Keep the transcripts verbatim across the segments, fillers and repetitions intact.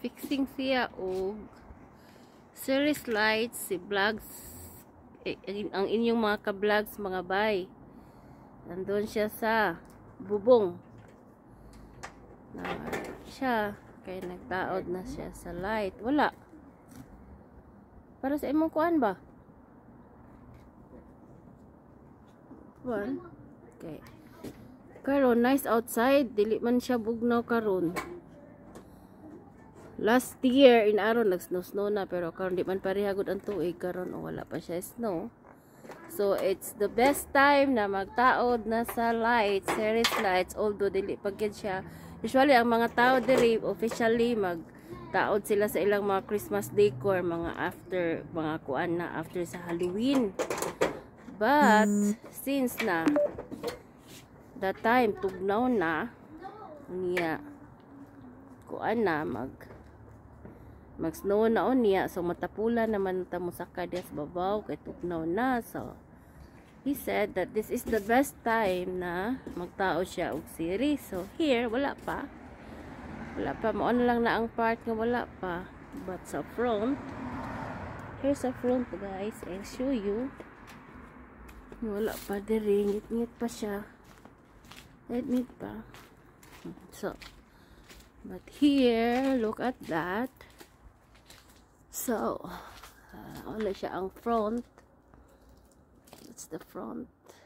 Fixing siya og series lights si vlogs eh, ang inyong mga ka-vlogs mga bay. Nandun siya sa bubong. Na siya kay nagtaod na siya sa light. Wala. Para sa imong kuan ba? Kuan. Okay. Karon nice outside, dili man siya bugnaw karon. Last year in aron nag-snow-snow na pero karon di man parehagod ang tuig karon o wala pa siya snow. So it's the best time na magtaod na sa lights, series lights, although dili pa gyud siya. Usually ang mga tao diri officially magtaod sila sa ilang mga Christmas decor mga after mga kuan na after sa Halloween. But since na that time tugnaw na niya kuan na mag mag snow na niya, so matapula naman ta mo saka diya sa babaw kay tugnaw na. So he said that this is the best time na magtao siya og series. So here wala pa wala pa mo lang na ang part nga wala pa, but sa front, here's a front guys, I'll show you. Wala pa diri, ngit-ngit pa siya. Ngit pa. So, but here, look at that. So, uh, wala siya ang front. It's the front.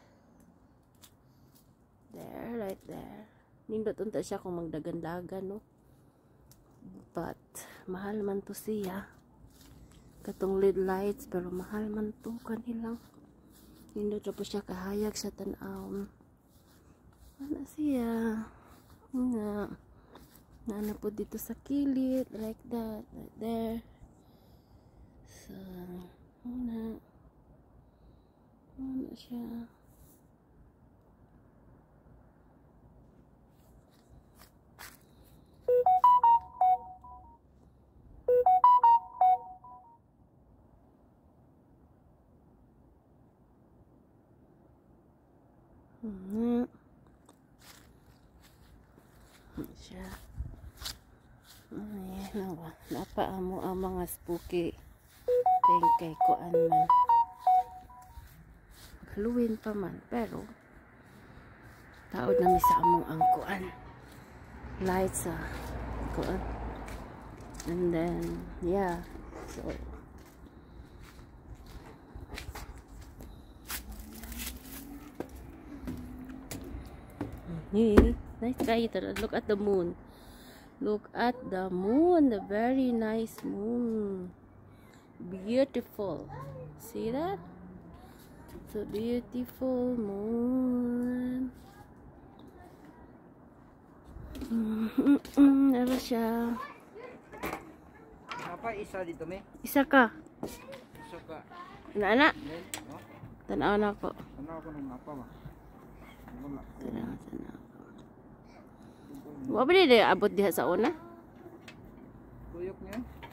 There, right there. Nindot unta siya kung magdagan-dagan, no? But, mahal man to siya. Katong L E D lights, pero mahal man to kanilang. Nindot na po siya kahayag sa tanaw. Ano siya? Nga. Nana po dito sa kilid. Like that. Right there. So, ano. Ano siya? Hmm. Siya. Ay, nawa. Napaamo ang mga spooky thing kay kuan man. Halloween pa man, pero taod na mi sa among ang kuan. Lights sa kuan. And then, yeah. So, nice guys, look at the moon. Look at the moon, the very nice moon. Beautiful. See that? So beautiful moon. Ano siya? Apa isa dito me? Isa ka. Isa ka. Ana-ana. Tanaw na ko. Tanaw ko ng apa ba? Tanaw, tanaw. Wa ba di abot diha sa una? Tuyok niya.